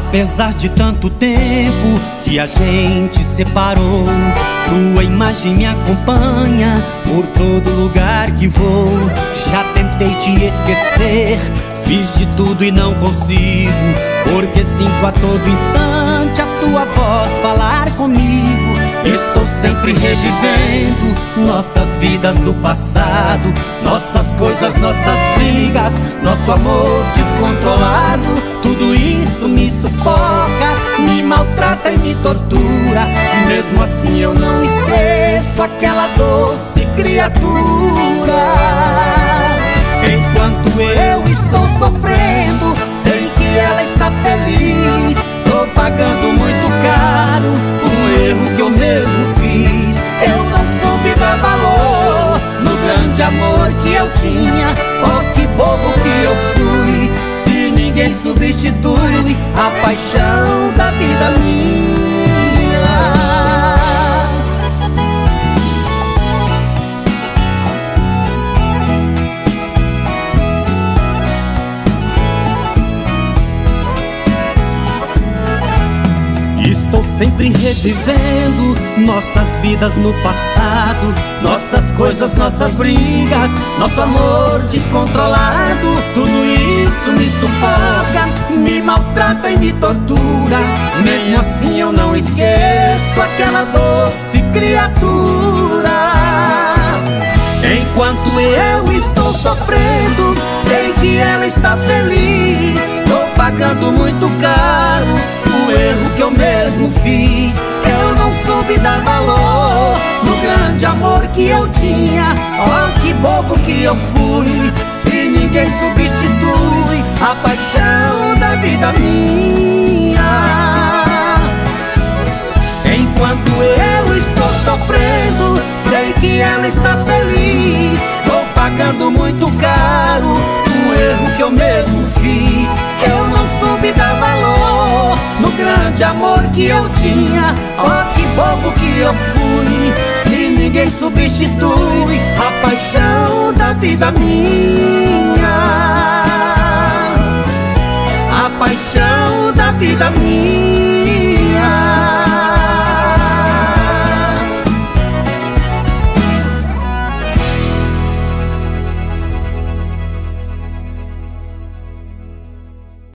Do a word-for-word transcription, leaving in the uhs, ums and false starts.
Apesar de tanto tempo que a gente separou, tua imagem me acompanha por todo lugar que vou. Já tentei te esquecer, fiz de tudo e não consigo, porque sinto a todo instante a tua voz falar comigo. Estou sempre revivendo nossas vidas do passado, nossas coisas, nossas brigas, nosso amor descontrolado. Tudo isso me sufoca, me maltrata e me tortura. Mesmo assim eu não esqueço aquela doce criatura. Enquanto eu estou sofrendo, sei que ela está feliz. Tô pagando muito caro um erro que eu mesmo fiz. Eu não soube dar valor no grande amor que eu tinha. Oh, que bobo que eu fui. Se ninguém substitui a paixão da vida minha. Estou sempre revivendo nossas vidas no passado, nossas coisas, nossas brigas, nosso amor descontrolado. Tudo isso me sufoca, me maltrata e me tortura. Mesmo assim eu não esqueço aquela doce criatura. Enquanto eu estou sofrendo, sei que ela está feliz. Tô pagando muito caro o erro que eu mesmo fiz. Eu não soube dar valor no grande amor que eu tinha. Oh, que bobo que eu fui. Se ninguém substitui a paixão da vida minha. Enquanto eu estou sofrendo, sei que ela está feliz. Tô pagando muito caro um erro que eu mesmo fiz. Eu não soube dar valor no grande amor que eu tinha. Oh, que bobo que eu fui. Se ninguém substitui a paixão da vida minha. A paixão da vida minha.